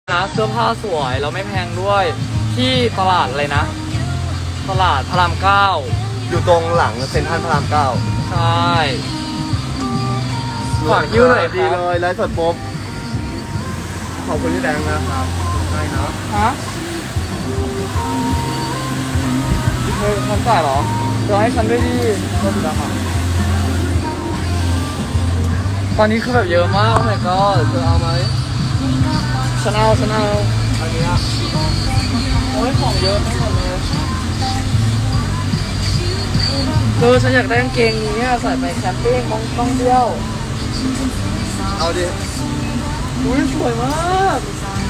นะเสื้อผ้าสวยแล้วไม่แพงด้วยที่ตลาดอะไรนะตลาดพระรามเก้าอยู่ตรงหลังเซ็นทรัลพระรามเก้าใช่ฝากยิ้วหน่อยดีเลยไลฟ์สดปุ๊บขอบคุณพี่แดงนะครับใช่นะฮะเธอทำจ่ายเหรอเธอให้ฉันด้วยดิก็สุดแล้วค่ะตอนนี้คือแบบเยอะมากโอ้ my god เธอเอาไหมฉันเอาอันนี้โอ้ยของเยอะทั้งหมดเลยฉันอยากได้กางเกงนี้ใส่ไปแคมปิ้งต้องเที่ยวเอาดิอุ้ยสวยมาก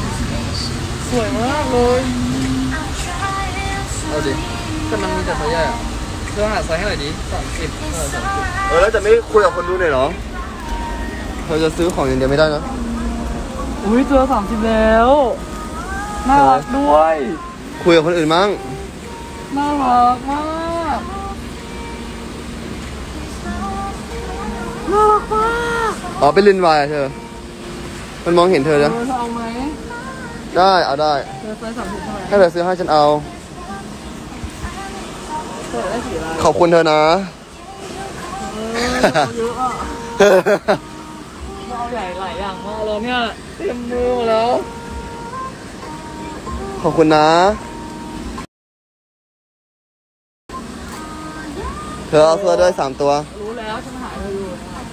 เลยเอาดิแต่มันมีแต่ไซส์ใหญ่อะเธอหาไซส์ให้หน่อยดิ30 แล้วจะไม่คุยกับคนดูหน่อยเหรอเธอจะซื้อของอย่างเดียวไม่ได้นะอุ้ยเจอ30แล้วน่ารักด้วยคุยกับคนอื่นมั้งน่ารักมากอ๋อเป็นลินวายเธอมันมองเห็นเธอนะเธอเอาไหมได้เอาได้เธอไซส์30เท่าไหร่ถ้าเธอซื้อให้ฉันเอาเธอได้สีอะไรขอบคุณเธอนะเยอะอ่ะเอาใหญ่หลายอย่างมากแล้วเนี่ยเต็มมือแล้วขอบคุณนะเธอเอาเสื้อด้วย3ตัวรู้แล้วฉันหาเธออยู่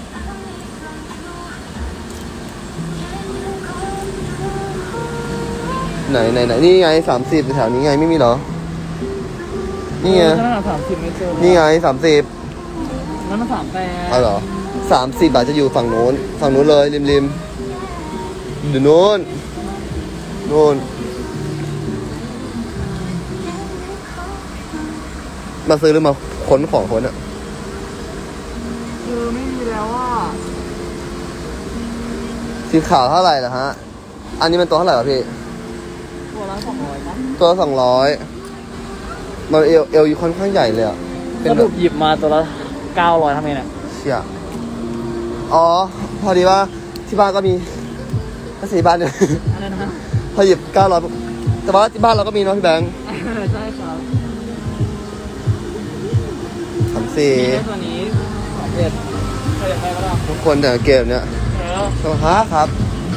ไหนนี่ไง30แถวนี้ไงไม่มีเหรอนี่ไง 30ไม่เจอนี่ไง30 แล้วมัน38 เอาเหรอ30บาทจะอยู่ฝั่งโน้นเลยริมอยู่โน้นมาซื้อหรือมาค้นของคนอ่ะไม่มีแล้วอ่ะสีขาวเท่าไหร่ล่ะฮะอันนี้มันตัวเท่าไหร่วะพี่ตัวละ200นะตัวละ200มันเอวอยู่ค่อนข้างใหญ่เลยอ่ะสรุปหยิบมาตัวละ900ทำไมเนี่ยเชี่ยอ๋อพอดีว่าที่บ้านก็มีภาษีบ้านเนี่ยอะไรนะพอหยิบ900แต่ว่าที่บ้านเราก็มีเนาะพี่แบงค์ใช่ครับตัวนี้31เคยอยากได้ก็ได้ทุกคนแต่เกมเนี้ยครับ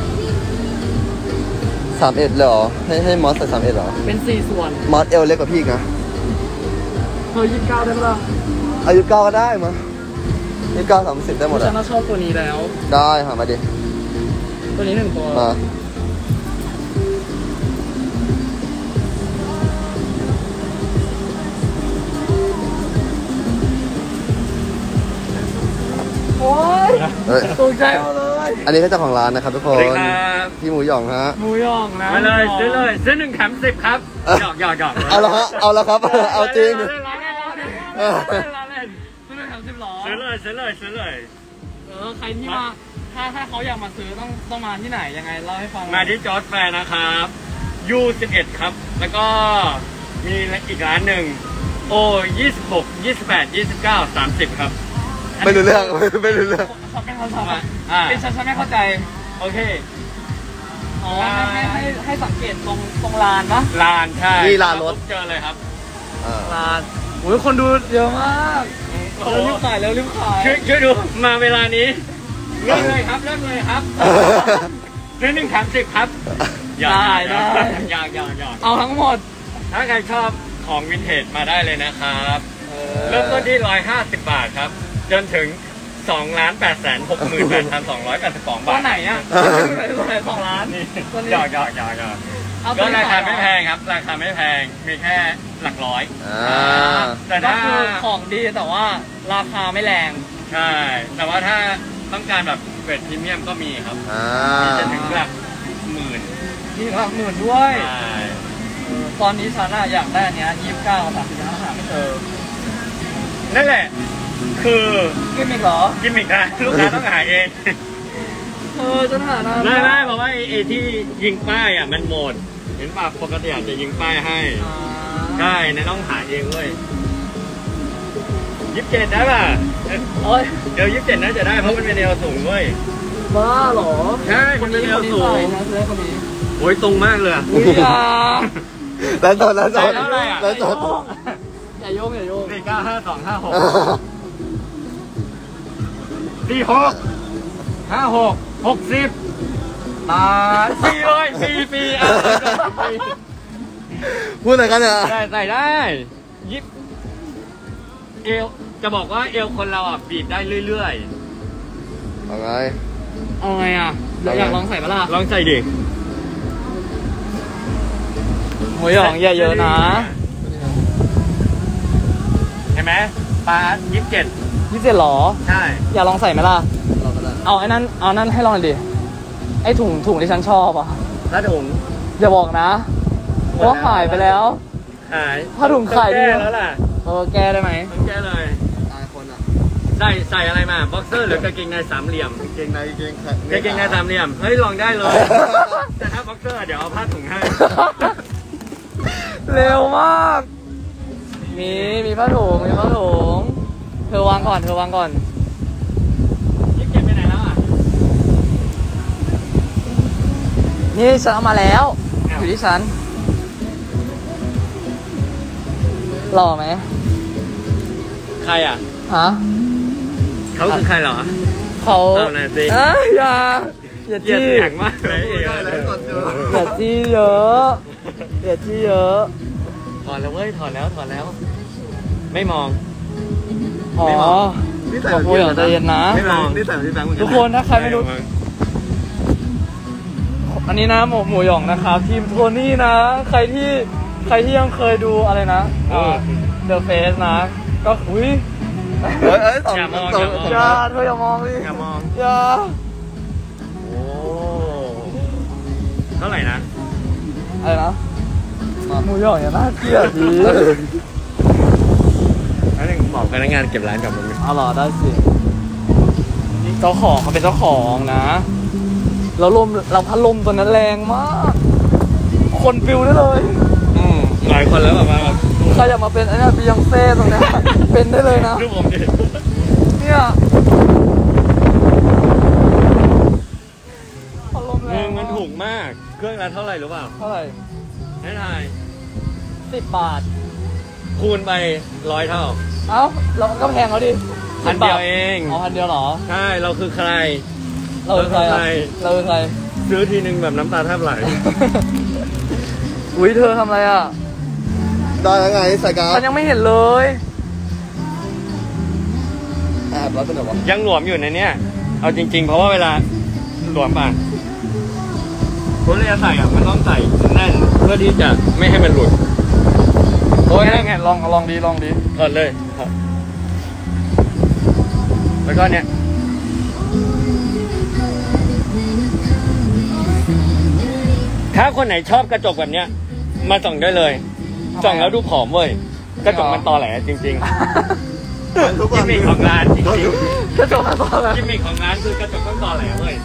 31เลยเหรอให้มอสใส่31เหรอเป็น4ส่วนมอสเอลเล็กกว่าพี่นะเธอ29ได้ปะล่ะอายุ9ก็ได้มา29 30ได้หมดฉันชอบตัวนี้แล้วได้หามาดิตัวนี้1ตัวมาโอ้ยตกใจหมดเลยอันนี้ก็เจ้าของร้านนะครับทุกคนพี่หมูหยองฮะหมูหยองนะมาเลยซื้อ1แถม10ครับหยอกเอาละฮะเอาละครับเอาจริงซื้อ1แถม10หรอซื้อเลยใครที่มาถ้าเขาอยากมาซื้อต้องมาที่ไหนยังไงเล่าให้ฟังมาที่จอร์จแฟร์นะครับ U11 ครับแล้วก็มีอีกร้านหนึ่งO 26 28 29 30ครับไม่รู้เรื่องเขาเป็นคนสอนเป็นฉันไม่เข้าใจโอเคอ๋อให้สังเกตตรงลานปะลานใช่นี่ลานรถเจอเลยครับลานโอ้ยคนดูเยอะมากรีบขายช่วยดูมาเวลานี้เริ่มเลยครับซื้อ1แถม10ครับได้อยากเอาทั้งหมดถ้าใครชอบของวินเทจมาได้เลยนะครับเริ่มต้นที่150 บาทครับจนถึง2,868,282 บาทตัวไหนอ่ะ2 ล้านนี่หยอกก็ราคาไม่แพงครับราคาไม่แพงมีแค่หลักร้อยแต่ถ้าของดีแต่ว่าราคาไม่แรงใช่แต่ว่าถ้าต้องการแบบเกรดพรีเมียมก็มีครับจะถึงหลักหมื่นด้วยตอนนี้ฉันอยากได้อันเนี้ย29 35หาไม่เจอนั่นแหละคือกิมมิกเหรอกิมมิกนะลูกค้าต้องหาเองจะหาไม่เพราะว่าไอ้ที่ยิงป้ายอ่ะมันหมดเห็นป่ะปกติอาจจะยิงป้ายให้ใช่ในต้องหาเองเว้ย27ได้ป่ะเดี๋ยว27น่าจะได้เพราะมันเป็นแนวสูงเว้ยบ้าหรอใช่มันเป็นแนวสูงโอ้ยตรงมากเลยอะอุ้ยอ่ะแล้วจดแล้วจดเท่าไหร่อะแล้วจดอย่าโยงอย่าโยง 4 9 5 2 5 6 4 6 5 6 60 400 ปีอ่ะพูดอะไรกันเนี่ยใส่ได้ยิบเอวจะบอกว่าเอวคนเราอ่ะบีบได้เรื่อยเอาไงเอาไงอ่ะอยากลองใส่ปะล่ะๆ ลองใส่ดิหมูหยองอย่าเยอะนะเห็นไหมปลา27 27หรอใช่อยากลองใส่ไหมล่ะเราก็ได้เอาไอ้นั่นเอานั่นให้ลองหน่อยดิไอ้ถุงที่ฉันชอบอ่ะผ้าถุงอย่าบอกนะว่าหายไปแล้วหายผ้าถุงขายดีต้องแก้แล้วล่ะแก้ได้ไหมต้องแก้เลยตายคนอ่ะใส่อะไรมาบ็อกเซอร์หรือกางเกงในสามเหลี่ยมเกงในเกงกางเกงในสามเหลี่ยมเฮ้ยลองได้เลย แต่ถ้าบ็อกเซอร์เดี๋ยวเอาผ้าถุงให้เร็วมาก มีผ้าถุงมีผ้าถุงเธอวางก่อน 27ไปไหนแล้วอ่ะนี่ฉันเอามาแล้วอยู่ที่ฉันหล่อไหมใครอ่ะฮะเขาคือใครเหรอเขาเอาหน่อยสิอย่าเกลียดจี้เสียงมากเลยได้แล้วกดเจออย่าจี้เยอะอย่าจี้เยอะถอดแล้วเว้ยถอดแล้วไม่มองอ๋อไม่เหมาะนี่ใส่ขอบคุณอย่างใจเย็นนะไม่มองนี่ใส่แบบที่แบงค์เหมือนกัทุกคนถ้าใครไม่รู้ อันนี้นะหมูหยองนะครับทีมโทนี่นะ ใครที่ยังเคยดูอะไรนะThe Face นะ ก็อุ้ยเอ้ยสองอย่ามองสองอย่าเธออย่ามองดิอย่ามองอย่าโอ้เท่าไหร่นะอะไรนะหมูหยองอย่าน่าเกลียดดิแล้วหนึ่งบอกพนักงานเก็บร้านกับมึงเอาเหรอได้สิเจ้าของเขาเป็นเจ้าของนะแล้วเราพัดลมตัวนั้นแรงมาก คนฟิวได้เลยหลายคนแล้วแบบว่าใครอยากมาเป็นไอ้เนี่ยบียองเซ่ตรงเนี้ย เป็นได้เลยนะดูผมดิเนี่ยพัดลมแรมึงงมันถูกมาก เครื่องละเท่าไหร่รู้เปล่าเท่าไหร่ให้ทาย 10 บาทคูณไป100 เท่าเอ้าเราก็แพงแล้วดิพันเดียวเองอ๋อพันเดียวเหรอใช่เราคือใครเราคือใครเราคือใครอะเราคือใครซื้อทีนึงแบบน้ำตาแทบไหลอุ้ยเธอทำอะไรอ่ะได้แล้วไงใส่การ์ฉัดนยังไม่เห็นเลยแอบแล้วเป็นแบบว่ายังหลวมอยู่ในเนี้ยเอาจริง ๆ เพราะว่าเวลาหลวมป่ะคุณเลยใส่อ่ะมันต้องใส่แน่นเพื่อที่จะไม่ให้มันหลุดโอ้ยไงลองดีถอดเลยถอดแล้วก็เนี้ยถ้าคนไหนชอบกระจกแบบเนี้ยมาส่องได้เลยส่องแล้วดูผอมเว้ยกระจกมันตอแหลจริงๆทุกกิวัมนมิคของร้านจริงกระจกมาตัวแล้วๆกิมมิคของร้านคือกระจกต้องตอแหลเว้ย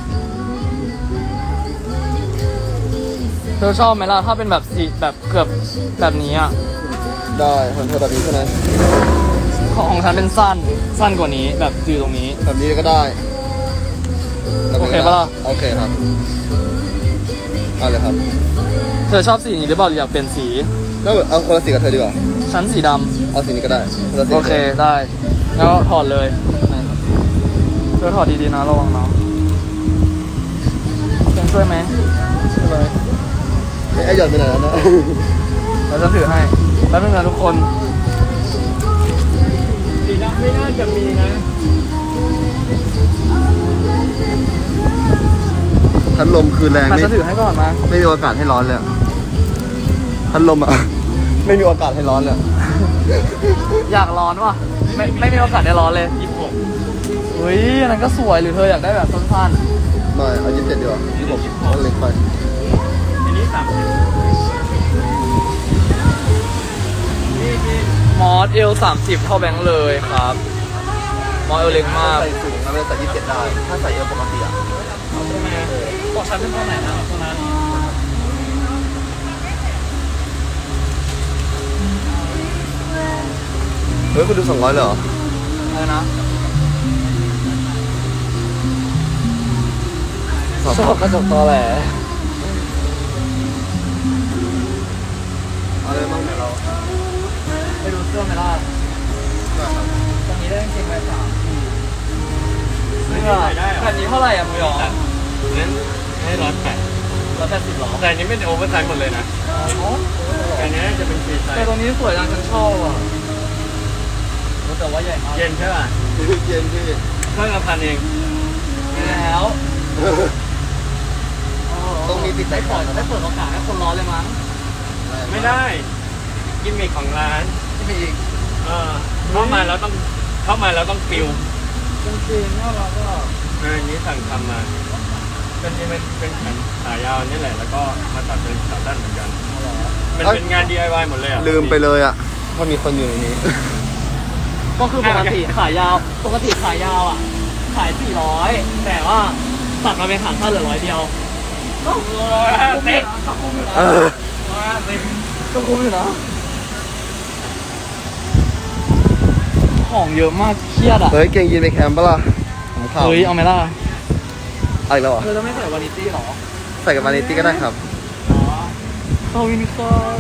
เธอชอบไหมล่ะถ้าเป็นแบบสีแบบเกือบแบบนี้อ่ะได้คนเธอแบบนี้ใช่ไหมของฉันเป็นสั้นกว่านี้แบบอยู่ตรงนี้แบบนี้ก็ได้โอเคปะล่ะโอเคครับเอาเลยครับเธอชอบสีนี้หรือเปล่าหรืออยากเปลี่ยนสีก็เอาคนละสีกับเธอดีกว่าฉันสีดเอาสีนี้ก็ได้คนละสีำโอเคได้แล้วถอดเลยเธอถอดดีๆนะระวังเนาะเพียงช่วยไหมใช่ไหมไอ้หยอดไปไหนแล้วนะแล้วฉันถือให้แล้วนึงนะทุกคนสีดำไม่น่าจะมีนะพัดลมคือแรงมาไม่ฉันถือให้ก่อนมาไม่มีโอกาสให้ร้อนเลยอะพัดลมอ่ะ ไม่มีโอกาสให้ร้อนเลยอะอยากร้อนว่ะไม่มีโอกาสได้ร้อนเลย 26 อุ้ยอันนั้นก็สวยหรือเธออยากได้แบบสั้นไม่เอา27ดีกว่า26เอาเล็กไปอันนี้30 ๆมอสเอล30เท่าแบงค์เลยครับมอสเอลเล็กมากใส่สูงแล้วใส่27ได้ ถ้าใส่เอวปกติอ่ะบอกฉันเป็นตัวไหนนะตัวนั้นเฮ้ยคุณดู200เลยเหรออะไรนะสองชอบกระจกตอแหลสื้อไหมล่ะตรงนี้ได้กางเกงไป3 ทีเสื้อแบบนี้เท่าไหร่อ่ะหมูหยองนั้นให้180 180หรอแต่อันนี้เป็นโอเวอร์ไซส์หมดเลยนะอันนี้จะเป็นฟรีไซแต่ส์ตรงนี้สวยจังฉันชอบอ่ะแต่ว่าใหญ่มากเย็นใช่ป่ะเย็นพี่เครื่องละ1,000เองแล้วต้องมีปิดได้สายเปิก่อนดได้เปิดโอกาสให้คนร้อนเลยมั้งไม่ได้กิมมิคของร้านที่มีอีกเข้ามาแล้วต้องปิวจริงๆน่ารักอ่ะอันนี้สั่งทำมาเป็นแขนขายาวนี่แหละ แล้วก็มาตัดเป็นขาสั้นเหมือนกันมันเป็นงาน DIY หมดเลยอ่ะลืมไปเลยอ่ะว่ามีคนอยู่ในนี้ก็คือปกติขายยาวอ่ะขาย400แต่ว่าตัดมาเป็นขาสั้นเหลือ100เดียวก็คุ้มอยู่นะเออก็คุ้มอยู่นะของเยอะมากเครียดอ่ะเฮ้ยเก่งยีนไปแคมป์ปะล่ะของเขาเฮ้ยเอาไหมล่ะเอาอีกแล้วเหรอเธอจะไม่ใส่วานิตี้หรอใส่กับมานิตี้ก็ได้ครับเอาวินคอย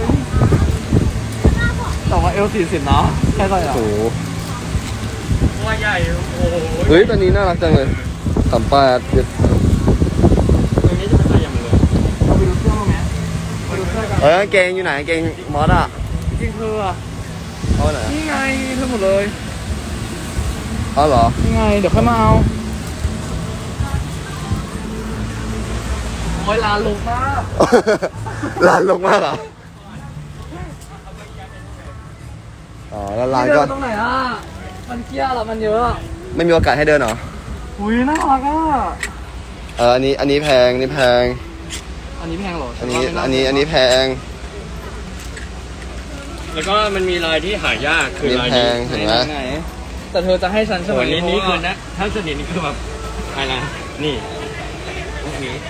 แต่ว่า40นะใช่ไหมอ่ะโอ้โหตัวใหญ่โอ้โหเฮ้ยตัวนี้น่ารักจังเลย38เจ็ดตรงนี้จะเป็นตัวใหญ่หมดเลยเราไปดูเสื้อมาไหมไปดูเสื้อกันเฮ้ยกางเกงอยู่ไหนกางเกงมอสอ่ะจริงๆเธออ่ะเอาไหนนี่ไงเธอหมดเลยเอาเหรอนี่ไงเดี๋ยวค่อยมาเอาโอ้ยลานลงมากลานลงมากเหรออ๋อแล้วลานก็เดินตรงไหนอ่ะมันเกี้ยเหรอมันเยอะไม่มีโอกาสให้เดินเหรออุ้ยน่ารักอ่ะอันนี้แพงนี่แพงอันนี้แพงเหรออันนี้แพงแล้วก็มันมีลายที่หายากคือลายแพนี้งเห็นไหมไหนแต่เธอจะให้ฉันใช่ไหมโอ้ยนี่คือนะถ้าสนิทนี่คือแบบอะไรนะนี่พวกนี้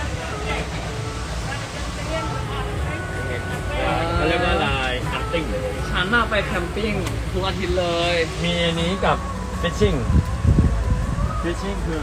เขาเรียกว่าลายคัตติ้งฉันน่ะไปแคมปิ้งทุกอาทิตย์เลยมีอันนี้กับฟิชชิ่งคือ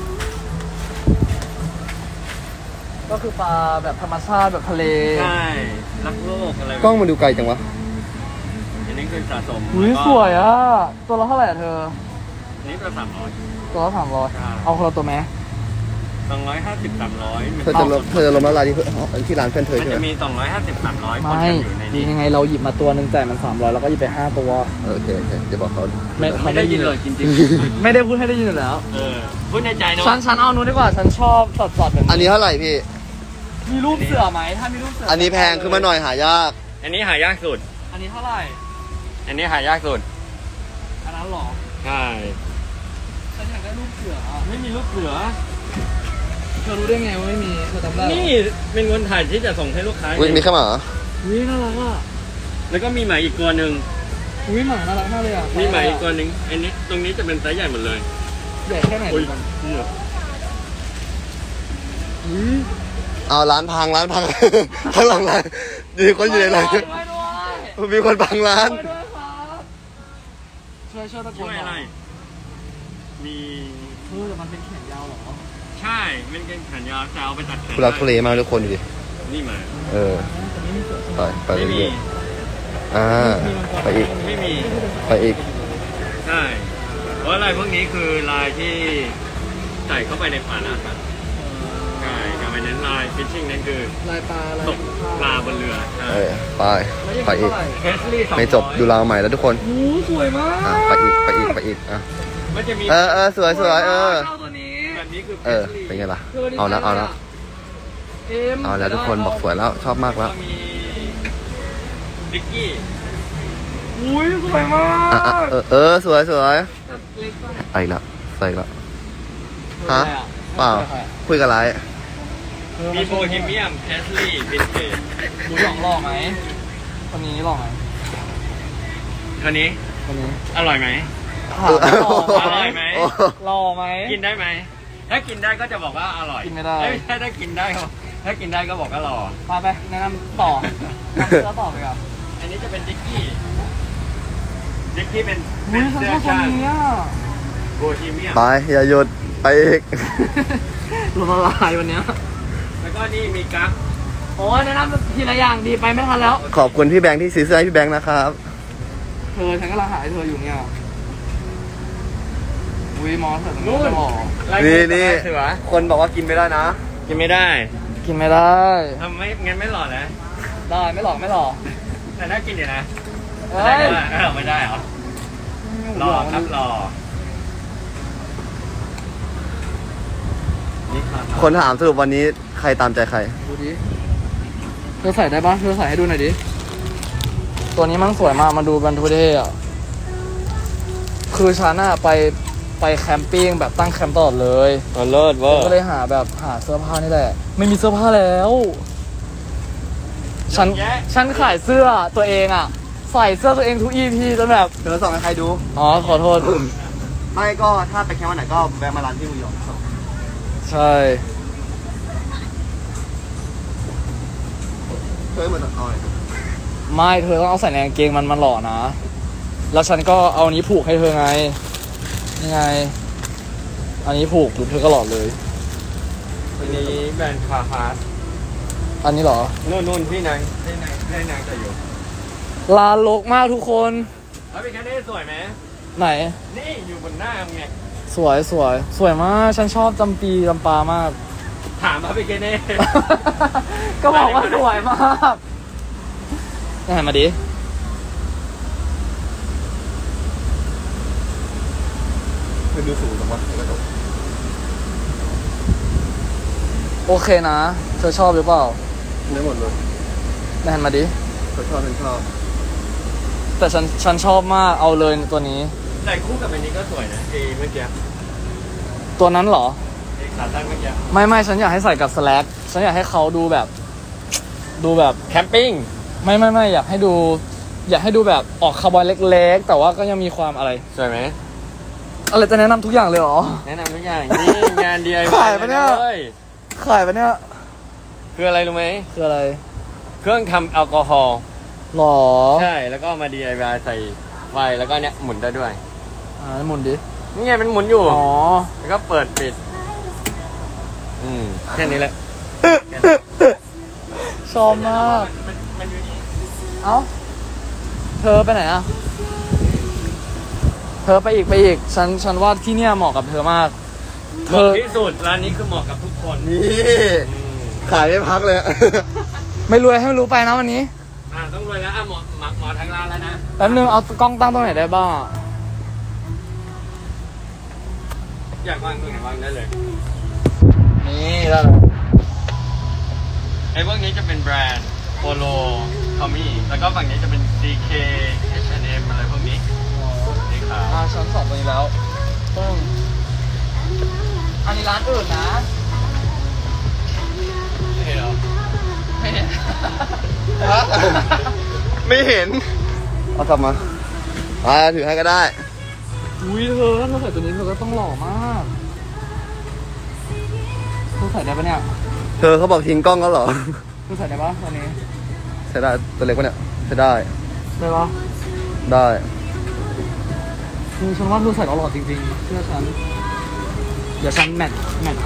ก็คือปลาแบบธรรมชาติแบบทะเลใช่รักโลกอะไรกล้องมันดูไกลจังวะอันนี้คือสะสมอุ้ยสวยอ่ะตัวละเท่าไหร่อะเธออันนี้ตัว300 ตัวละ300เอาคนละตัวไหม 250 300 เธอจะลงมาลายที่ร้านเพื่อนเธอมันใช่ไหมจะมี250 300คนไม่กันอยู่ในดีนี้ยังไงเราหยิบมาตัวหนึ่งจ่ายมัน300แล้วก็หยิบไป5ตัวโอเคจะบอกเขาไม่ได้ยินเลยจริงไม่ได้พูดให้ได้ยินอยู่แล้วๆพูดในใจเนาะฉันเอานู้นดีกว่าฉันชอบสดๆแบบอันนี้เท่าไหร่พี่มีรูปเสือไหมถ้ามีรูปเสืออัอันนี้แพงขึ้นมาหน่อยหายากอันนี้หายากสุดอันนี้เท่าไหร่อันนี้หายากสุดอันนั้นหรอใช่ฉันอยากได้รูปเสืออะไม่มีลูกเสือเธอรู้ได้ไงว่าไม่มีเธอจำได้เหรอนี่เป็นคนถ่ายที่จะส่งให้ลูกค้าอุ๊ยมีแค่หมาเหรออุ้ยน่ารักอ่ะแล้วก็มีหมาอีกตัวหนึ่งอุ้ยหมาน่ารักมากเลยอ่ะมีหมาอีกตัวหนึ่งอันนี้ตรงนี้จะเป็นไซส์ใหญ่หมดเลยใหญ่แค่ไหนอุ้ยกันเนี่ยอุ้ยเอาร้านพัง ข้างหลังร้านมีคนอยู่ในร้านด้วยมีคนพังร้านด้วยครับช่วยตะโกช่วน ยหอะไรน่อยมีแต่มันเป็นแขนยาวเหรอใช่เป็นเกงขนยาวจะเอาไปตัดแขนทุลักทุเลมากทุกคนดูดินี่หมาเออแต่ไม่มีเสือใช่ไหมไปไม่มีเรื่อยๆไปอีกไม่มีไปอีกใช่ เพราะอะไรพวกนี้คือลายที่ใส่เข้าไปในป่านะครับใช่กับอันนั้นลายฟิชชิ่งนั่นคือลายปลาอะไรตกปลาบนเรือใช่ไปอีกเพสลี่200 ไม่จบดูราวใหม่แล้วทุกคนโอ้สวยมากไปอีกอ่ะมันจะมีสวยเออเจ้าตัวนี้แบบนี้คือเพเออสลี่เป็นไงล่ะธนี่เอาแล้วเอ็มเอาแล้วทุกคนบอกสวยแล้วชอบมากแล้วก็มีดิกกี้อุ้ยสวยมากสวยแบบเล็กมากไปอีกแล้วใส่อีกแล้ว ฮะอะไรอะเปล่าคุยกับไรมีโบฮีเมียมเพสลี่วินเทจหมูหยองหล่อไหมคนนี้หล่อไหมคันนี้คนนี้อร่อยไหมถามว่าหล่ออร่อยไหมหล่อไหมกินได้ไหม ถ้ากินได้ก็จะบอกว่าอร่อยกินไม่ได้เอ้ยถ้ากินได้ก็ถ้ากินได้ก็บอกว่าหล่อไปแนะนำต่อนำเสื้อต่อไปก่อนอันนี้จะเป็นดิกกี้ดิกกี้เป็นอุ้ยฉันเสื้ชออบคนชาตินี้อ่ะโบฮีเมียมไปอย่าหยุดไปอีกลมละลายวันเนี้ยแล้วก็นี่มีกั๊กโอ้ยแนะนำทีละอย่างดีไปไม่ทันแล้วขอบคุณพี่แบงค์ที่ซื้อเสื้อให้พี่แบงค์นะครับเธอฉันกำลังหาเธออยู่เนี่ยอุ้ยมอสเธอตรงนู้นหรอนี่คนบอกว่ากินไม่ได้นะกินไม่ได้กินไม่ได้ทำไม่งั้นไม่หล่อนะได้ไม่หลอกไม่หลอกแต่น่ากินอยู่นะเอ้ได้ยก็ไม่ได้เหรอรอครับรอนี่ครับคนถามสรุปวันนี้ใครตามใจใครดูดิเธอใส่ได้ปะเธอใส่ให้ดูหน่อยดิตัวนี้มันสวยมากมาดูบันทุเท่อะคือฉันอะไปแคมปิ้งแบบตั้งแคมป์ตลอดเลยเลิศเวอร์ก็เลยหาเสื้อผ้านี่แหละไม่มีเสื้อผ้าแล้วฉันขายเสื้อตัวเองอะใส่เสื้อตัวเองทุก EP จนแบบเธอส่งให้ใครดูอ๋อขอโทษไม่ก็ถ้าไปแคมป์วันไหนก็แวะมาร้านที่หมูหยองครับใช่เธอเหมือนอ้อยไม่เธอต้องเอาใส่ในกางเกงมันหล่อนะแล้วฉันก็เอาอันนี้ผูกให้เธอไงนี่ไงอันนี้ผูกหรือเธอก็หล่อเลยวันนี้แบรนด์คาฮาร์ดอันนี้เหรอนู่นที่นางจะอยู่ลานรกมากทุกคนแล้วเป็นแค่นี้สวยไหมไหนนี่อยู่บนหน้ามึงไงสวยมากฉันชอบจำปามากถามมาเป็นแค่นี้ก็บอกว่าสวยมากนี่หันมาดิเธอดูสูงจังวะกระจกโอเคนะเธอชอบหรือเปล่าได้หมดเลยนี่หันมาดิเธอชอบฉันชอบแต่ฉันชอบมากเอาเลยตัวนี้แต่คู่กับอันนี้ก็สวยนะเมื่อกี้ตัวนั้นเหรอขาตั้งเมื่อกี้ไม่ฉันอยากให้ใส่กับสแลกฉันอยากให้เขาดูแบบแคมปิ้งไม่อยากให้ดูแบบออกคาร์บอนเล็กๆแต่ว่าก็ยังมีความอะไรสวยไหมอะไรจะแนะนำทุกอย่างเลยเหรอแนะนำทุกอย่างนี่งาน DIY ขายปะเนี่ย ขายปะเนี่ยคืออะไรรู้ไหมคืออะไรเครื่องทำแอลกอฮอล์หรอใช่แล้วก็เอามา DIY ใส่ไฟแล้วก็เนี่ยหมุนได้ด้วยหมุนดินี่ไงมันหมุนอยู่อ๋อแล้วก็เปิดปิดแค่นี้แหละชอบมากมันอยู่นี่เอ้าเธอไปไหนอ่ะเธอไปอีกฉันว่าที่เนี่ยเหมาะกับเธอมากเหมาะที่สุดร้านนี้คือเหมาะกับทุกคนนี่ขายไม่พักเลยไม่รวยให้ไม่รู้ไปนะวันนี้ต้องรวยแล้วเหมาะทั้งร้านแล้วนะแป๊บนึงเอากล้องตั้งตรงไหนได้บ้างอยากวางตรงไหนวางได้เลยนี่แล้วไอ้พวกนี้จะเป็นแบรนด์โปโลทอมมี่แล้วก็ฝั่งนี้จะเป็น CK H&M อะไรพวกนี้นี่ครับชั้น 2ตัวนี้แล้วอันนี้ร้านอื่นนะเห็นเหรอไม่เห็นไม่เห็น เอากลับมาถือให้ก็ได้อุ้ยเธอถ้าเธอใส่ตัวนี้เธอก็ต้องหล่อมากเธอใส่ได้ปะเนี่ยเธอเขาบอกทิ้งกล้องแล้วเหรอเธอใส่ได้ปะตัวนี้ใช้ได้ตัวเล็กปะเนี่ยใช้ได้ได้ปะได้ฉันว่าเธอใส่แล้วหล่อจริงๆเชื่อฉันเดี๋ยวฉันแมทให้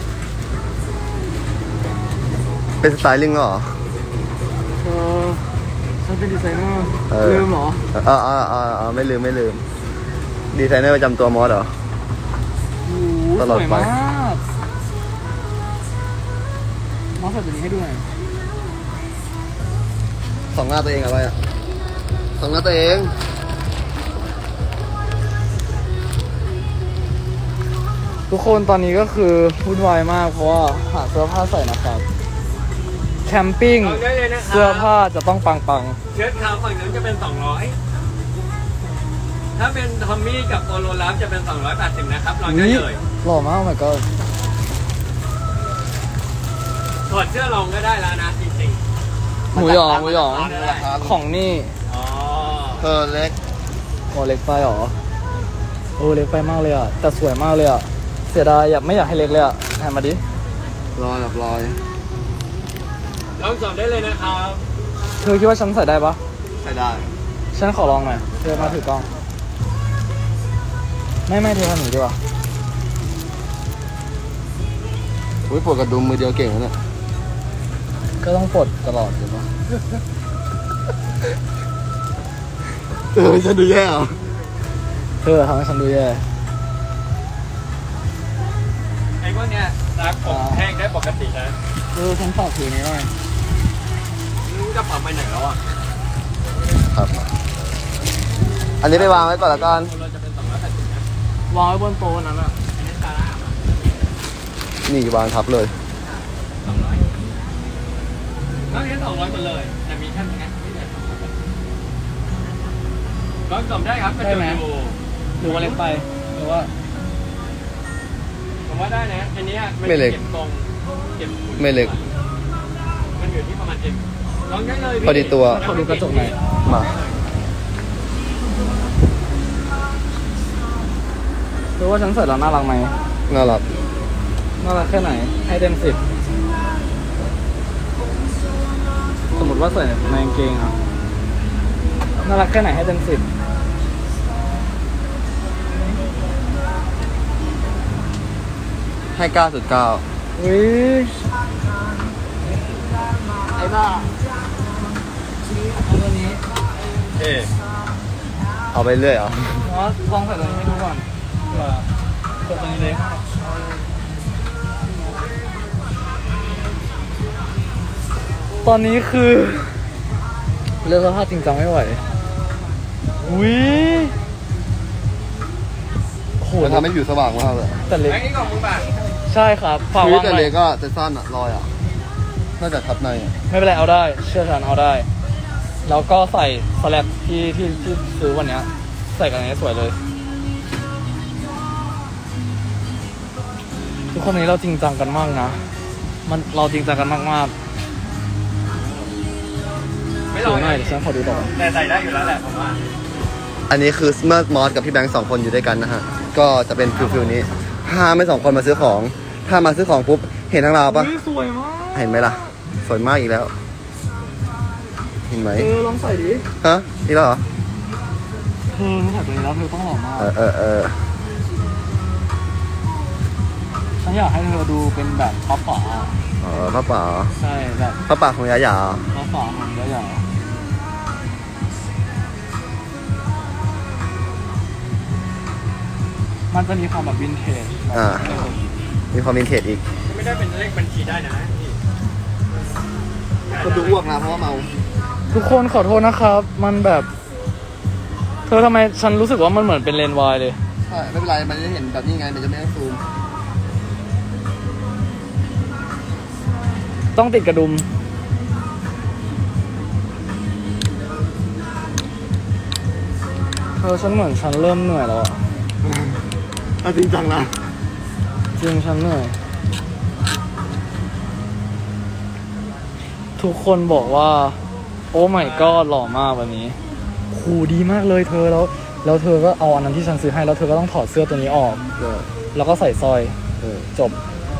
เป็นสไตลิ่งเหรอฉันเป็นดีไซเนอร์เออลืมเหรอไม่ลืมดีไซเนอร์ประจำตัวมอสเหรอโอ้โหตลอดสวยไปมากมาใส่ตัวนี้ให้ดูหน่อยสองหน้าตัวเองอะไรอ่ะสองหน้าตัวเองทุกคนตอนนี้ก็คือวุ่นวายมากเพราะว่าหาเสื้อผ้าใส่นะครับแคมปิ้งเอาได้เลยนะครับเสื้อผ้าจะต้องปังเชิ้ตขาวฝั่งนู้นจะเป็น200ถ้าเป็นทอมมี่กับโปโลลับจะเป็น280นะครับลองๆได้นี่เลยหล่อมาก oh my god ถอดเสื้อลองก็ได้แล้วนะจริงหมูหยองได้ของนี่ๆอ๋อเธอเล็กโอ้เล็กไปหรอเล็กไปมากเลยอ่ะแต่สวยมากเลยอ่ะเสียดายไม่อยากให้เล็กเลยอ่ะหันมาดิรอยแบบรอยลองสอบได้เลยนะครับเธอคิดว่าฉันใส่ได้ปะใช้ได้ฉันขอลองหน่อยเธอมาถือกล้องไม่เธอทำหนีดีกว่าอุ้ยปวดกระดุมมือเดียวเก่งแล้วเนี่ยก็ต้องปลดตลอดถูกปะฉันดูแย่เหรอเธอทำให้ฉันดูแย่ไอ้พวกเนี้ยรักผมแห้งได้ปกตินะฉันฝากถือนี้หน่อยรู้จะปรับไปไหนแล้วอ่ะครับ อันนี้ไปวางไว้ก่อนละกันเราจะเป็น280นะวางไว้บนโต๊ะนั้นอ่ะอันนี้ซาร่ามานี่วางทับเลย 200นอกจาก200หมดเลยแต่มีแค่ตรงนี้ไม่ได้200ลองจมได้ครับกระจกอยู่หรือว่าเล็กไปหรือว่าผมว่าได้นะอันนี้มันไม่เล็กเก็บตรงเก็บไม่เล็กมันอยู่ที่ประมาณ M ลองได้เลยพอดีตัวขอดูกระจกหน่อยมาหรือว่าฉันใส่แล้วน่ารักไหมน่ารักน่ารักแค่ไหน ให้เต็ม10สมมติว่าใส่ในกางเกงอ่ะน่ารักแค่ไหนให้เต็ม10 ให้ 9.9 อุ้ยไอ้บ้าเอาตัวนี้เอ๊ะเอาไปเรื่อยเหรอลองใส่ตัวนี้ให้ดูก่อนตัวนี้เล็กตอนนี้คือเลือกสภาพจริงจังไม่ไหวอุ้ยโหมันทำให้ผิวสว่างมากเลยแต่เล็กไอ้นี่ของมึงป่ะใช่ครับฝากชีวิตวางแต่หน่เล็อก ยก็จะสั้นอะรอยอะน่าจะทับในอะไม่เป็นไรเอาได้ เชื่อฉันเอาได้ แล้วก็ใส่สแลบที่ซื้อวันเนี้ยใส่กันอย่างนี้สวยเลย ทุกคนนี้เราจริงจังกันมากนะเราจริงจังกันมากไม่ๆลองหน่อยเดี๋ยวฉันขอดูต่อแต่ใส่ได้อยู่แล้วแหละผมว่าอันนี้คือเมื่อมอสกับพี่แบงค์2 คนอยู่ด้วยกันนะฮะ ก็จะเป็นฟิลนี้ ถ้าไม่2 คนมาซื้อของ ถ้ามาซื้อของปุ๊บ เห็นทั้งเราปะสวยมากเห็นไหมล่ะ สวยมากอีกแล้ว เห็นไหมลองใส่ดิฮะนี่แล้วเหรอเธอใส่ตัวนี้แล้วเธอต้องหล่อมากเออฉันอยากให้เธอดูเป็นแบบป๊อปป๋าอ๋อผ้าป่าใช่แบบผ้าป่าของยาหยาป๊อปป๋าของใหญ่ๆมันจะมีความแบบวินเทจมีความวินเทจอีกไม่ได้เป็นเลขบัญชีได้นะพี่คนดูอ้วกนะเพราะว่าเมาทุกคนขอโทษนะครับ มันแบบ เธอทำไมฉันรู้สึกว่ามันเหมือนเป็นเลนส์วายเลยใช่ ไม่เป็นไร มันจะเห็นแบบนี้ไง มันจะไม่ต้องซูมต้องติดกระดุม เธอฉันเหมือนฉันเริ่มเหนื่อยแล้วอะจริงจังนะจริงฉันเหนื่อย ทุกคนบอกว่า โอ้ my god หล่อมากวันนี้คูดีมากเลยเธอแล้วเธอก็เอาอันนั้นที่ฉันซื้อให้แล้วเธอก็ต้องถอดเสื้อตัวนี้ออก แล้วก็ใส่สร้อยจบ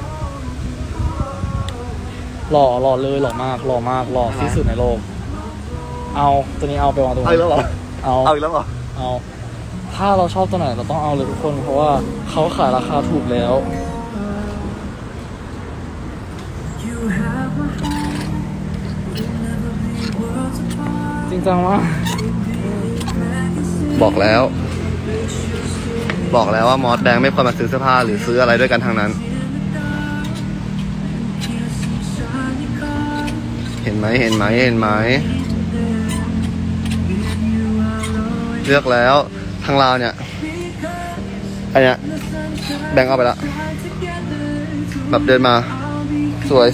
หล่อเลยหล่อมากหล่อที่สุดในโลก เอาตัวนี้เอาไปวางตรงเอานี้อีกแล้วเหรอเอาเอาอีกแล้วเหรอเอาถ้าเราชอบตัวไหนเราต้องเอาเลยทุกคนเพราะว่าเขาขายราคาถูกแล้วจริงจังมากบอกแล้วว่ามอสแบงค์ไม่ควรมาซื้อเสื้อผ้าหรือซื้ออะไรด้วยกันทางนั้น เห็นไหมเลือกแล้วทางเราเนี่ยอันเนี้ยแบงค์เอาไปละแบบเดินมาสวย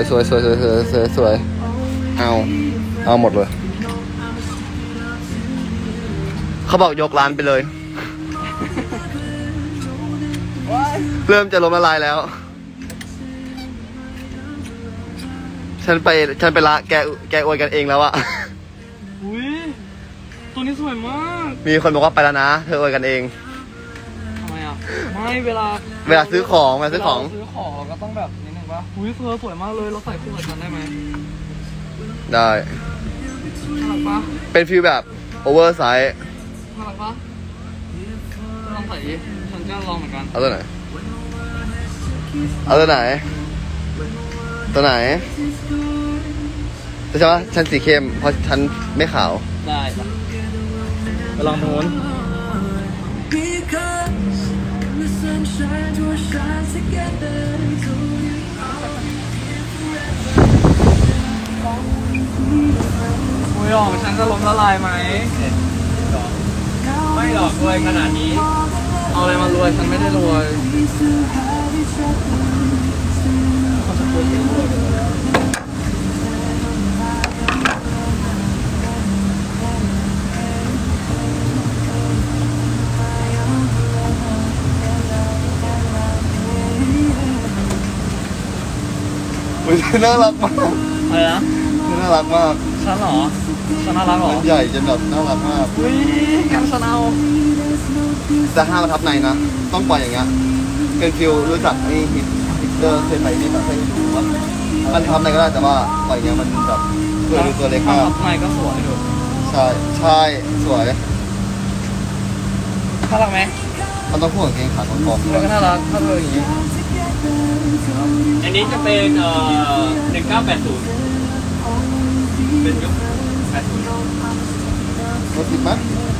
เอาหมดเลยเขาบอกยกร้านไปเลย เริ่มจะล้มละลายแล้ว ฉันไปละแกอวยกันเองแล้วอะอุ้ยตัวนี้สวยมากมีคนบอกว่าไปแล้วนะ เธออวยกันเองทำไมอ่ะไม่เวลาซื้อของเราก็ต้องแบบนิดนึงป่ะอุ้ยเธอสวยมากเลยเราใส่คู่กับฉันได้ไหมได้น่ารักปะเป็นฟีลแบบโอเวอร์ไซส์น่ารักปะลองใส่ดิฉันก็ลองเหมือนกันเอาตัวไหนแต่ใช่ปะฉันสีเข้มเพราะฉันไม่ขาวได้ปะไปลองตรงนู้นโอ้ยอ๋อฉันจะล้มละลายไหมไม่หรอกรวยขนาดนี้เอาอะไรมารวยฉันไม่ได้รวยมันน่ารักมากอะไรนะมันน่ารักมากฉันเหรอฉันน่ารักเหรอมันใหญ่จนแบบน่ารักมากอุ้ยกันฉันเอาจะห้ามมาทับในนะ ต้องปล่อยอย่างเงี้ยเป็นฟิลรู้จักไอ้ฮิตเตอร์เคยไปนี่แบบเคยดูว่ามันทับในก็ได้แต่ว่าปล่อยอย่างเงี้ยมันแบบตัวเล็กมากทำไมก็สวยดูใช่ใช่สวยน่ารักไหมมันต้องพูดกับเกงขาของกองเธอก็น่ารักถ้าเธออย่างนี้อันนี้จะเป็น1980เป็นยุค80 รถติดไหม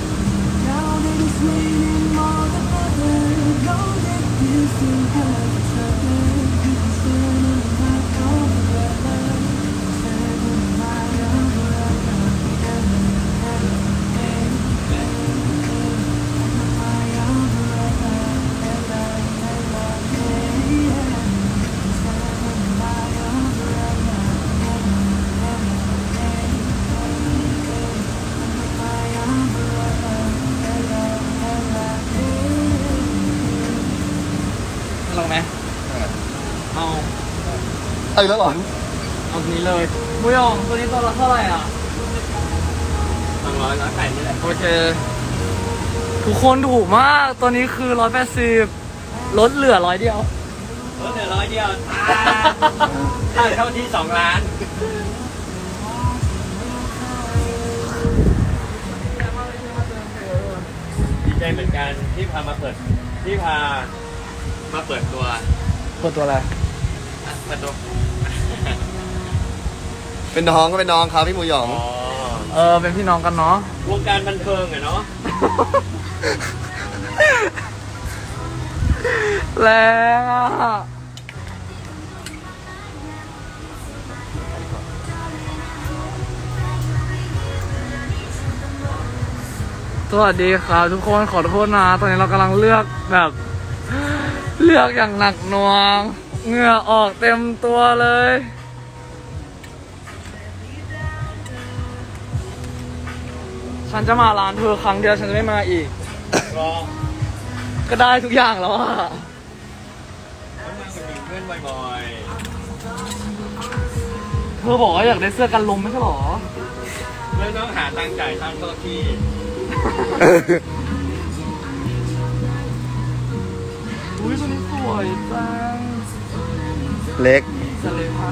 น่ารักไหมเอาไอ้แล้วเหรอเอาตัวนี้เลยมุยองตัวนี้ตัวละเท่าไหร่อ่ะ 200ไก่นี่แหละโอเค ทุกคนถูกมาก ตัวนี้คือ180ลดเหลือ100เดียวรถเหลือ100เดียวถ้าเท่าที่2 ล้านดีใจเหมือนกันที่พามาเปิดตัวเปิดตัวอะไรเปิดตัวเป็นน้องก็เป็นน้องครับพี่หมูหยองเป็นพี่น้องกันเนาะวงการบันเทิงอะเนาะแรงอ่ะสวัสดีครับทุกคนขอโทษนะตอนนี้เรากำลังเลือกอย่างหนักหน่วงเหงื่อออกเต็มตัวเลยฉันจะมาร้านเธอครั้งเดียวฉันจะไม่มาอีก ก็ได้ทุกอย่างแล้วอ่ะต้องมาเป็นเพื่อนบ่อยเธอบอกว่าอยากได้เสื้อกันลมไม่ใช่หรอๆไม่ต้องหาตังค์จ่ายทางโต๊ะที่อุ้ยตัวนี้สวยจังเล็กจะเลยค่ะ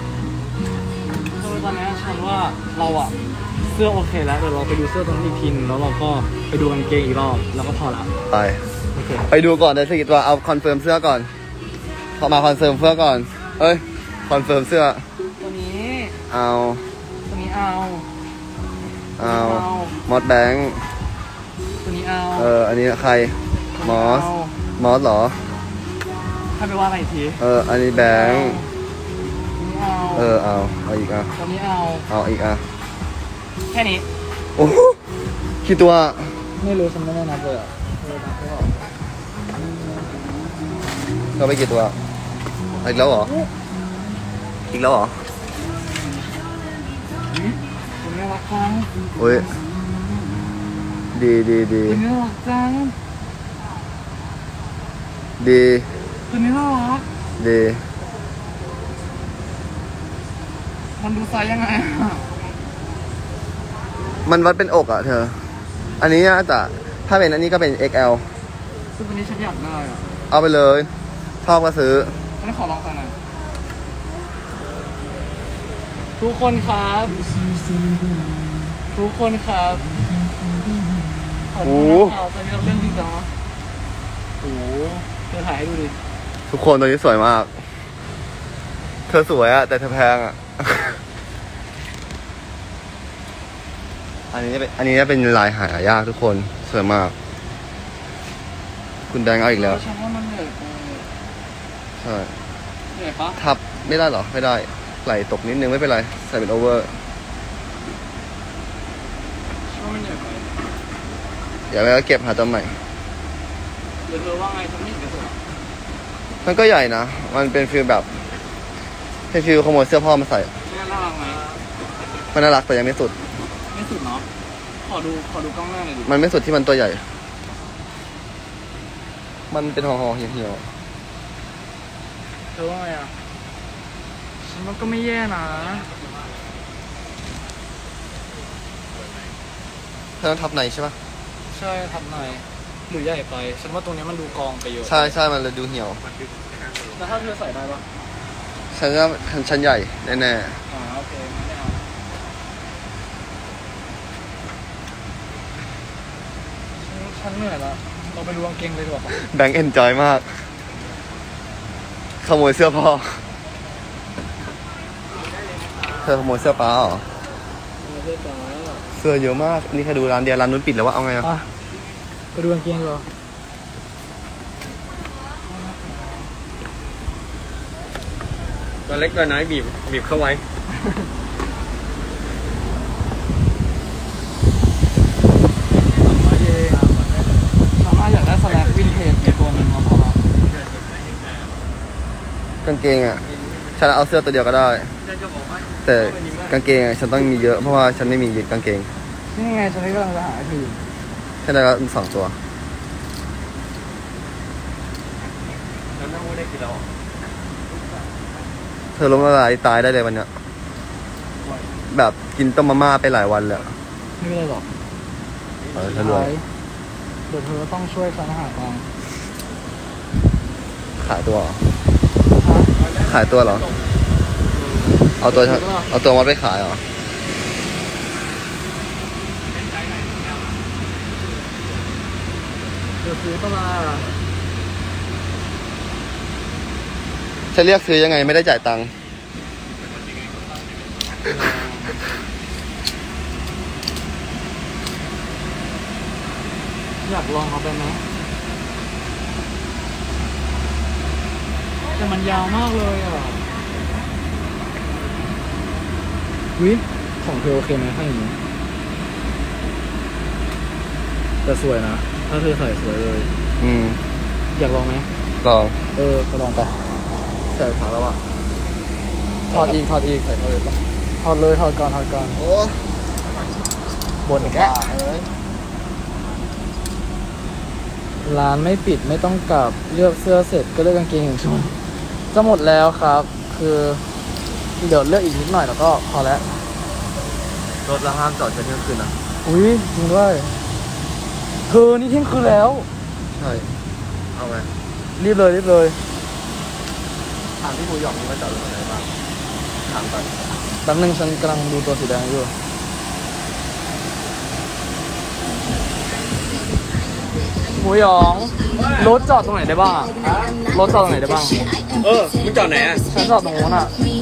คือตอนนี้ฉันว่าเราอะเสื้อโอเคแล้วเดี๋ยวเราไปดูเสื้อตรงนี้อีกทีนึงแล้วเราก็ไปดูกางเกงอีกรอบแล้วก็พอละไปโอเคไปดูก่อนเลยสิตัวเอาคอนเฟิร์มเสื้อก่อนเข้ามาคอนเฟิร์มเสื้อก่อนเอ้ยคอนเฟิร์มเสื้อตัวนี้เอาตัวนี้เอาเอามอสแบงค์ตัวนี้เอาอันนี้ใครมอสเอามอสเหรอให้ไปว่าอะไรอีกทีอันนี้แบงค์ตัวนี้เอาเอาอีกอ่ะตัวนี้เอาเอาอีกอ่ะแค่นี้โอ้โหกี่ตัวไม่รู้ฉันไม่ได้นับเลยอ่ะนับไม่ออกเราไปกี่ตัวอีกแล้วเหรออีกแล้วเหรอตัวนี้รักจังโอ้ยดีดีดีตัวนี้รักจังดีตัวนี้น่ารักดีมันดูไซส์ยังไงอะมันวัดเป็นอกอ่ะเธอ อันนี้นะแต่ถ้าเป็นอันนี้ก็เป็น XL ซึ่งตัวนี้ฉันอยากได้อ่ะเอาไปเลยชอบก็ซื้อฉันขอลองใส่หน่อยทุกคนครับ ทุกคนครับขอโทษนะครับตอนนี้เราเรื่องจริงจังนะโอ้โหเธอถ่ายให้ดูดิทุกคนตัวนี้สวยมาก เธอสวยอะแต่เธอแพงอะอันนี้เป็นลายหายากทุกคนสวยมาก คุณแบงค์เอาอีกแล้วฉันว่ามันเหนื่อยไปใช่เหนื่อยปะทับไม่ได้เหรอไม่ได้ไหลตกนิดนึงไม่เป็นไรใส่เป็นโอเวอร์ฉันว่ามันเหนื่อยไปเดี๋ยวเราเก็บหาตัวใหม่หรือเธอว่าไงฉันไม่เห็นกระสุนมันก็ใหญ่นะมันเป็นฟีลแบบเป็นฟีลขโมยเสื้อพ่อมาใส่นี่น่ารักไหมมันน่ารักแต่ยังไม่สุดไม่สุดเนาะขอดูกล้องหน้าหน่อยดิมันไม่สุดที่มันตัวใหญ่ มันเป็นห่อๆเหี่ยวเธอว่าไงอ่ะฉันว่าก็ไม่แย่นะๆเธอต้องทับในใช่ปะใช่ทับในหรือใหญ่ไป ฉันว่าตรงนี้มันดูกองไปเยอะใช่ใช่มันเลยดูเหี่ยวแล้วถ้าเธอใส่ได้ปะฉันใหญ่แน่อ๋อโอเคไม่เอาฉันเหนื่อยละเราไปดูกางเกงเลยดีกว่าปะๆแบงค์เอนจอยมาก ขโมยเสื้อพ่อเธอขโมยเสื้อป้าเหรอเสื้อจ๋าเสื้อเยอะมากนี่แค่ดูร้านเดียวร้านนู้นปิดแล้วว่าเอาไงอะอ่ะไปดูกางเกงดีกว่าตัวเล็กตัวน้อยบีบเข้าไว้สามารถอยากได้สแลกวินเทจอีกตัวหนึ่งมาพอละกางเกงอะฉันเอาเสื้อตัวเดียวก็ได้ แต่กางเกงอะฉันต้องมีเยอะเพราะว่าฉันไม่มีกางเกงนี่ไงฉันกำลังจะหาทีมฉันได้ก็สองตัวแล้วนั่งได้กี่ดอกเธอล้มละลายตายได้เลยวันเนี้ยแบบกินต้มมาม่าไปหลายวันแล้วไม่เป็นไรหรอกฉันรวยเดี๋ยวเธอต้องช่วยฉันหาตังค์ขายตัวเหรอขายตัวเหรอ เอาตัวมัดไปขายเหรอเธอซื้อประมาณฉันเรียกซื้อยังไงไม่ได้จ่ายตังค์อยากลองเอาไปไหมแต่มันยาวมากเลยอ่ะวิของเธอโอเคไหมถ้าอย่างนี้แต่สวยนะถ้าเธอใส่สวยเลย อยากลองไหมลองก็ลองไปใส่ขาแล้วอ่ะถอดอีกใส่เขาเลยปะถอดก่อนโอ้บนอีกแล้วร้านไม่ปิดไม่ต้องกลับเลือกเสื้อเสร็จก็เลือกกางเกงอย่างชุดจะหมดแล้วครับ คือเดี๋ยวเลือกอีกนิดหน่อยแล้วก็พอแล้วรถเราห้ามจอดจนเที่ยงคืนนะอุ้ยจริงด้วยเธอนี่เที่ยงคืนแล้วใช่เอาไงรีบเลยถามพี่หมูหยองนี่ว่าจอดรถไหนบ้างถามก่อนแป๊บนึงฉันกำลังดูตัวสีแดงอยู่หมูหยองรถจอดตรงไหนได้บ้างอะรถจอดตรงไหนได้บ้างมึงจอดไหนอ่ะฉันจอดตรงโน้นอ่ะ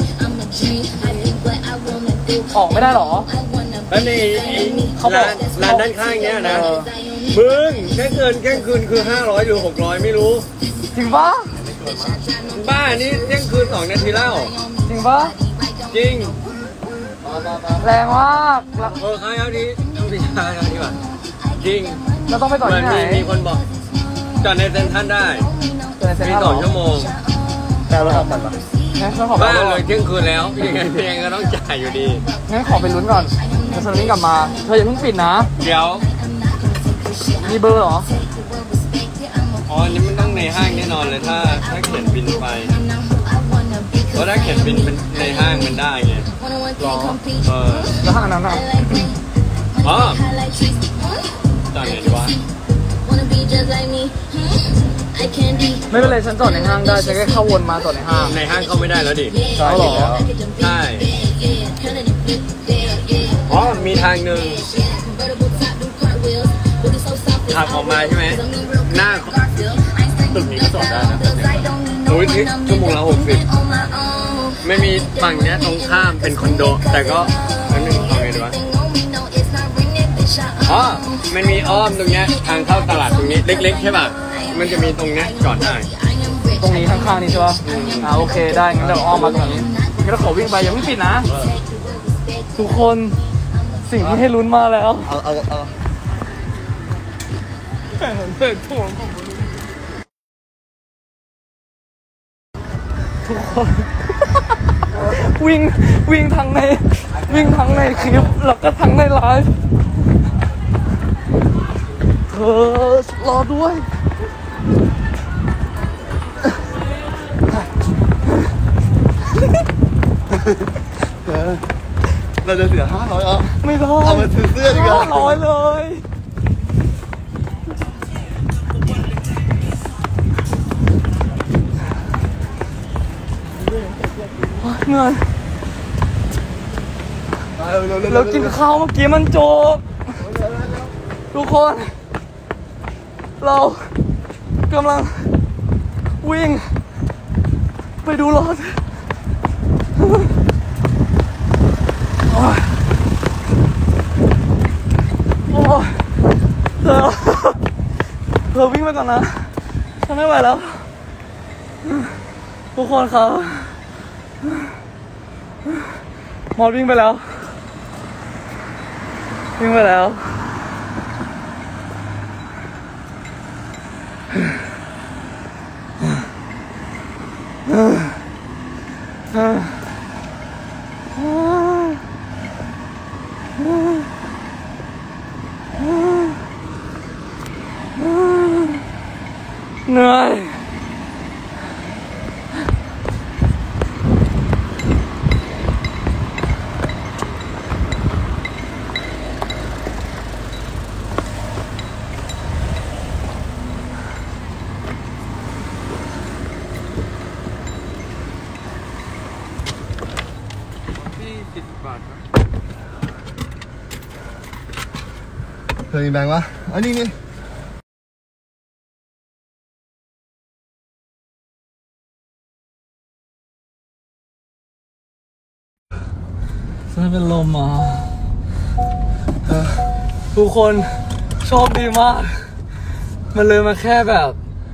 ออกไม่ได้หรอแล้วในเขาบอกร้านด้านข้างเนี้ยนะเออมึงแค่คืนคือ500หรือ600ไม่รู้จริงปะบ้านี่เที่ยงคืน2 นาทีแล้วจริงปะจริงแรงมากค้างเอาทีไม่ใช่เอาทีว่ะจริงแล้วต้องไปต่อเหมือนที่ไหนมีคนบอกจอดในเซ็นทรัลได้เจอในเซ็นมีทรัลเหรอ 2 ชั่วโมงแต่รถเอาก่อนปะงั้นฉันขอไปบ้าลุ้นเลยเที่ยงคืนแล้วยังไงเพลงก็ต้องจ่ายอยู่ดีงั้นขอไปลุ้นก่อนเดี๋ยวฉันวิ่งกลับมา เธออย่าเพิ่งปิดนะเดี๋ยวมีเบอร์เหรออ๋ออันนี้มันต้องในห้างแน่นอนเลยถ้าเขียนบินไปเพราะถ้าเขียนบินมันในห้างมันได้ไงหรอเออแล้วห้างอันนั้นอ่ะอ๋อจอดไหนดีวะไม่เป็นไรฉันจอดในห้างได้ฉันแค่เข้าวนมาจอดในห้างในห้างเข้าไม่ได้แล้วดิใช่เหรอใช่ อ๋อ มีทางหนึ่งขับออกมาใช่ไหม หน้าตึกนี้ก็จอดได้นะโอ้ยชั่วโมงละ60ไม่มีฝั่งเนี้ยตรงข้ามเป็นคอนโด แต่ก็นั่นนึงทำไงดีวะมันมีอ้อมตรงเนี้ยทางเข้าตลาดตรงนี้เล็กๆใช่ป่ะมันจะมีตรงเนี้ยจอดได้ตรงนี้ข้างๆนี่ใช่ป่ะโอเคได้งั้นเดี๋ยวอ้อมมาตรงนี้งั้นเราขอวิ่งไปอย่าเพิ่งปิดนะทุกคนสิ่งที่ให้ลุ้นมาแล้วเอาทุกคนวิ่งทั้งในคลิปแล้วก็ทั้งในไลฟ์เธอรอด้วยเราจะเสีย500เอาไม่ได้เอามาซื้อเสื้อดีกว่า 500เลยเหนื่อยเรากินข้าวเมื่อกี้มันโจบทุกคนเรากำลังวิ่งไปดูรถโอ้ยเธอวิ่งไปก่อนนะฉันไม่ไหวแล้วทุกคนครับมอดวิ่งไปแล้วเหนื่อยเคยมีแบงค์ปะอันนี้ฉันเป็นลมอ่ะทุกคนโชคดีมากมันเลยมาแค่แบบ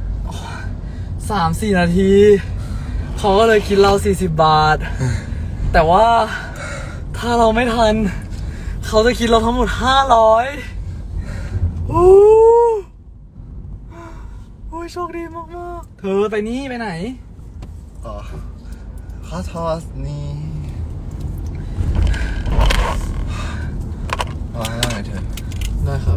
3-4 นาทีเขาก็เลยคิดเรา40 บาทแต่ว่าถ้าเราไม่ทันเขาจะคิดเราทั้งหมด500โอ้ยโชคดีมากๆเธอไปนี่ไปไหนอ๋อข้าทอสนี่เอาให้ได้หน่อยเถอะได้ครับ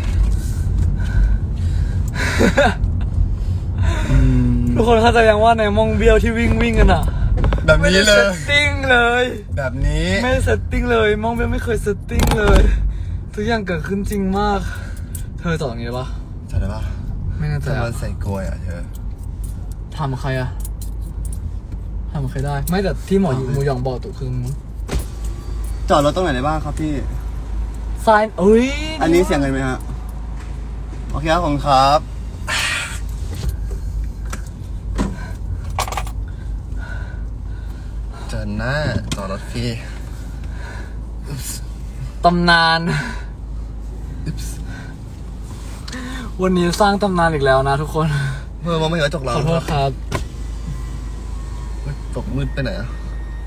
ทุกคนเข้าใจยังว่าในมองเบียวที่วิ่งกันอ่ะแบบนี้เลยไม่ได้เซตติ้งเลยแบบนี้ไม่ได้เซตติ้งเลยมองเบียวไม่เคยเซตติ้งเลยทุกอย่างเกิดขึ้นจริงมากเธอจอดอย่างนี้ปะใช่ได้ปะไม่น่าจะทำมันใส่กลวยอ่ะเธอทำใครอะทำใครได้ ไม่แต่ที่หมอหมูหยองบอกตัวคือจอดรถตรงไหนได้บ้างครับพี่ทรายเอ้ยอันนี้เสียเงินไหมฮะโอเคครับผมครับเจอหน้าจอดรถฟรีตำนานวันนี้สร้างตำนานอีกแล้วนะทุกคนมองไม่เห็นกระจกเราขอโทษครับจกมืดไปไหนอ่ะ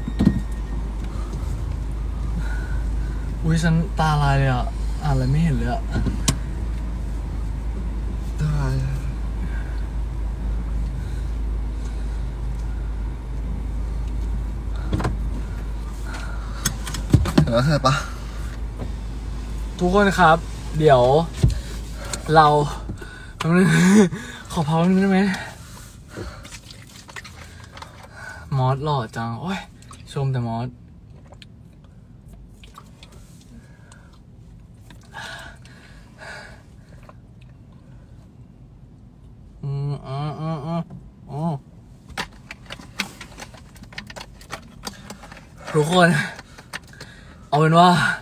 อุ้ยฉันตาลายเลยอ่ะอ่านอะไรไม่เห็นเลยอ่ะได้แล้วใช่ปะทุกคนครับ เดี๋ยวเราแป๊บนึง ขอพักนิดนึงได้ไหมมอสหล่อจังโอ้ยชมแต่มอสทุกคนเอาเป็นว่า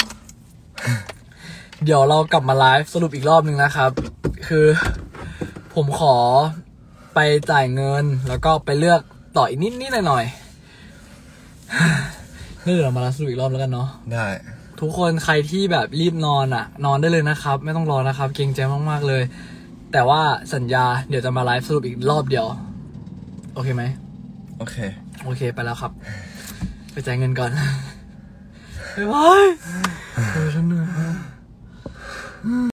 เดี๋ยวเรากลับมาไลฟ์สรุปอีกรอบนึงนะครับ คือผมขอไปจ่ายเงินแล้วก็ไปเลือกต่ออีกนิดหน่อยๆ เดี๋ยวเรามาไลฟ์สรุปอีกรอบแล้วกันเนาะได้ทุกคนใครที่แบบรีบนอนอ่ะ นอนได้เลยนะครับ ไม่ต้องรอนะครับ เกรงใจมากๆเลย แต่ว่าสัญญาเดี๋ยวจะมาไลฟ์สรุปอีกรอบเดียว โอเคไหมโอเคโอเคไปแล้วครับ ไปจ่ายเงินก่อน บ๊ายบายฉันเหนื่อย